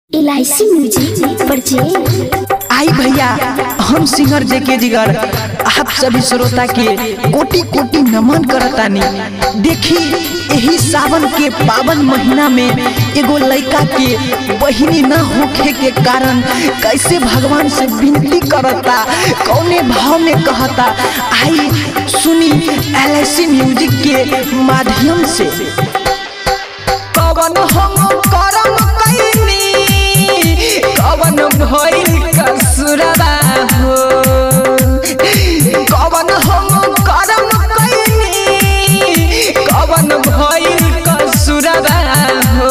LIC music purchase. आई भैया, हम singer जेके जिगर आप सभी श्रोता के कोटि कोटि नमन करतानी। देखी यही सावन के पावन महीना में एगो लड़का के बहिनी न होखे के कारण कैसे भगवान से विनती करता, कौने भाव में कहता, आई सुनी LIC म्यूजिक के माध्यम से। कवन हम करम कैनी, कवन भइल कसुरबा हो, कवन हम करम कैनी, कवन भइल कसुरबा हो।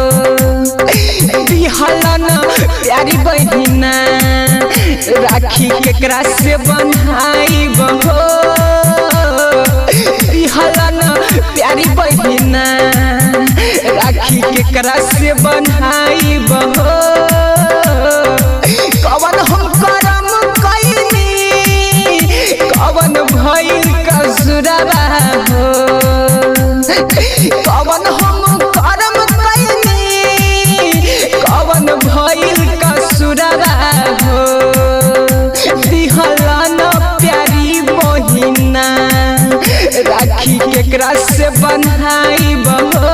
बिहलन प्यारी बहिना राखी केकरा से बन्हाई बहो, बिहलन प्यारी बहिना राखी केकरा से बन्हाई बहो। कवन हम करम कैनी, कवन भइल कसुरबा हो, कवन हम करम कैनी, कवन भइल कसुरबा हो। दिहलन प्यारी बहिना राखी केकरा से बन्हाई बहो।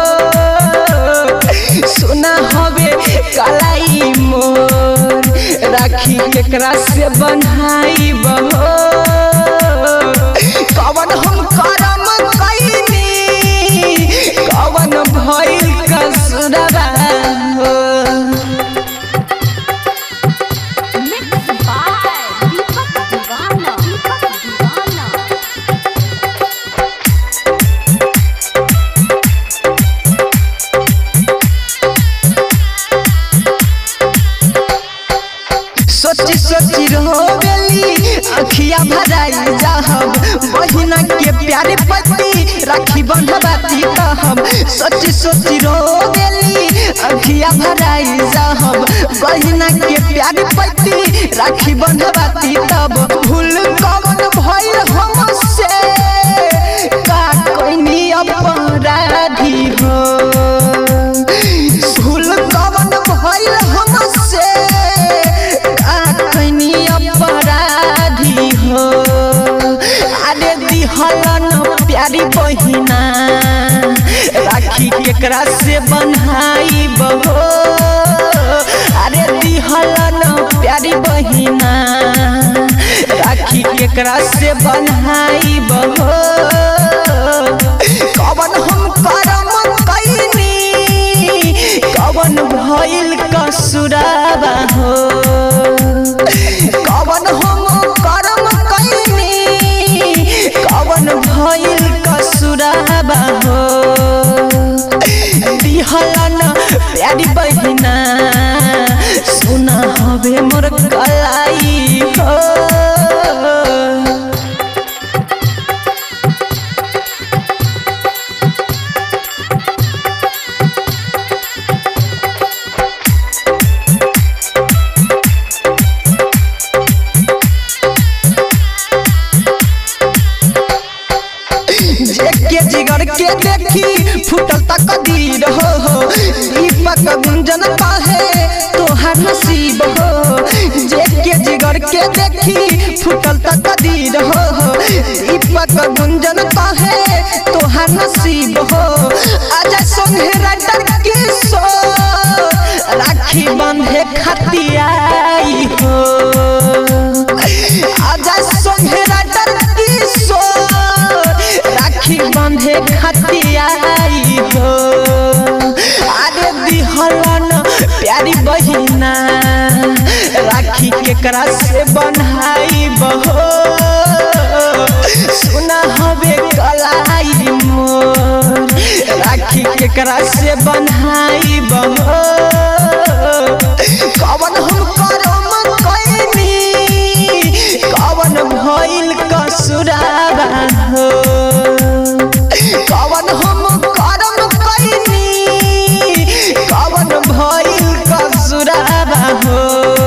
सुना हवे कलाई मोर राखी केकरा से बन्हाई बहो। कवन हम करम कैनी, कवन भइल कसुरबा हो। सोची सोची रोवेली अखिया भराई जाहब, बहिना के प्यारे पति राखी बंधवाती कहब। सोची सोची रोवेली अखिया भराई जाहब, बहिना के प्यारे पति राखी बंधवाती तब। भूल कवन भइल हमसे, का कोइनी अपराधी हो, भूल कवन भइल हमसे, अपराधी हो। अरे दिहलन प्यारी बहिना राखी केकरा से बन्हाई बहो। अरे दिहलन प्यारी बहिना राखी केकरा से बन्हाई बहो। कवन हम करम कैनी, कवन भइल कसुरबा हो, कवन हम करम कैनी, कवन भइल कसुरबा हो। दिहलन प्यारी बहिना सुना हवे मोर कलाई हो। जेके जिगर के देखी फुटल तकदीर हो, दीपक गुंजन पाहे तोहार नसीब हो। जेके जिगर के देखी फुटल तकदीर हो, दीपक गुंजन पाहे तोहार नसीब हो। आजा संगे राइटर किशोर राखी बंधे खतियाई हो, आजा संगे राइटर किशोर राखी बंधे खतियाई हो। अरे दिहलन प्यारी बहिना राखी केकरा से बन्हाई बहो। सुना हवे कलाई मोर राखी केकरा से बन्हाई बहो। कवन हम करम कैनी, कवन भइल कसुरबा हो, कवन हम करम कैनी, कवन भइल कसुरबा हो।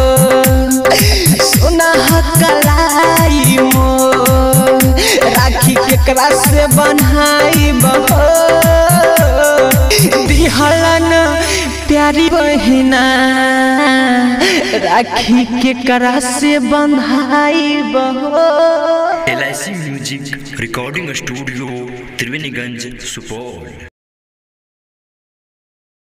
सुना कलाई मोर राखी केकरा से बन्हाई बहो। दिहलन प्यारी बहिना राखी के करा से बंधाई बहो। LIC music recording studio Triveniganj Supaul.